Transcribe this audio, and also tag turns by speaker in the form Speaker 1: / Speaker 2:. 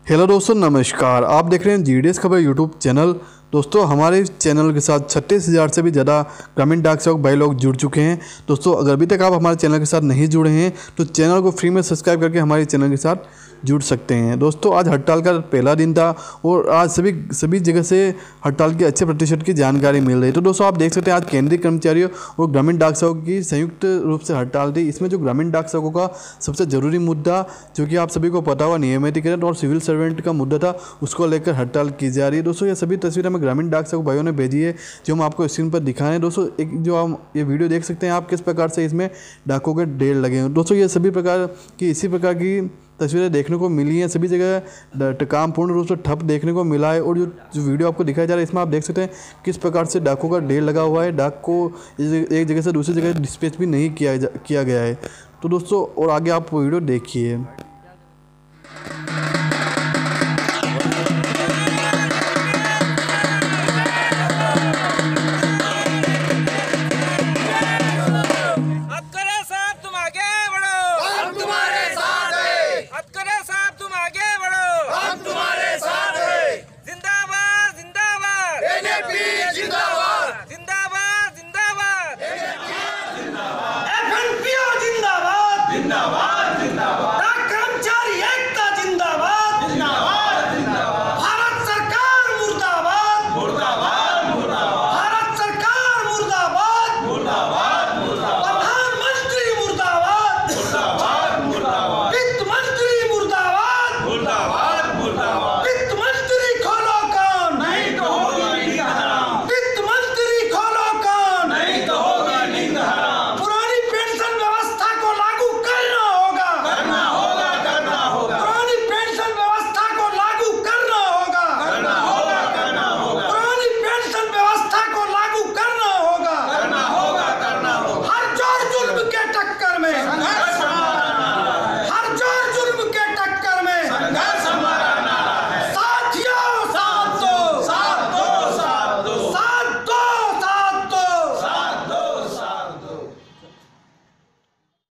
Speaker 1: Hello दोस्तों, नमस्कार। आप देख रहे हैं जीडीएस खबर यूट्यूब चैनल। दोस्तों, हमारे चैनल के साथ 36,000 से भी ज़्यादा ग्रामीण डाक सेवक भाई लोग जुड़ चुके हैं। दोस्तों, अगर अभी तक आप हमारे चैनल के साथ नहीं जुड़े हैं तो चैनल को फ्री में सब्सक्राइब करके हमारे चैनल के साथ जुड़ सकते हैं। दोस्तों, आज हड़ताल का पहला दिन था और आज सभी जगह से हड़ताल के अच्छे प्रतिशत की जानकारी मिल रही है। तो दोस्तों, आप देख सकते हैं आज केंद्रीय कर्मचारियों और ग्रामीण डाक सेवकों की संयुक्त रूप से हड़ताल थी। इसमें जो ग्रामीण डाक सेवकों का सबसे ज़रूरी मुद्दा, जो कि आप सभी को पता हुआ, नियमितीकरण और सिविल सर्वेंट का मुद्दा था, उसको लेकर हड़ताल की जा रही है। दोस्तों, ये सभी तस्वीरें हमें ग्रामीण डाक सेवक भाइयों ने भेजी है, जो हम आपको स्क्रीन पर दिखा रहे हैं। दोस्तों, एक जो हम ये वीडियो देख सकते हैं आप, किस प्रकार से इसमें डाकों के ढेर लगे हैं। दोस्तों, ये सभी प्रकार की इसी प्रकार की तस्वीरें देखने को मिली हैं। सभी जगह काम पूर्ण रूप से ठप देखने को मिला है। और जो वीडियो आपको दिखाया जा रहा है, इसमें आप देख सकते हैं किस प्रकार से डाकों का ढेर लगा हुआ है। डाक को एक जगह से दूसरी जगह डिस्पैच भी नहीं किया गया है। तो दोस्तों, और आगे आप वीडियो देखिए।